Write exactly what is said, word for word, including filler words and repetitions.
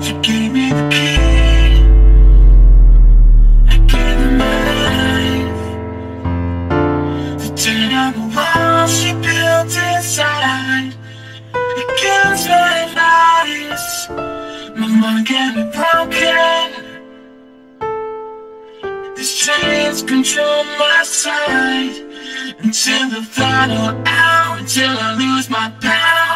She gave me the key, I gave her my life. The turn on the wall she built inside, it kills my lies. My mind can be broken, these chains control my sight. Until the final hour, until I lose my power.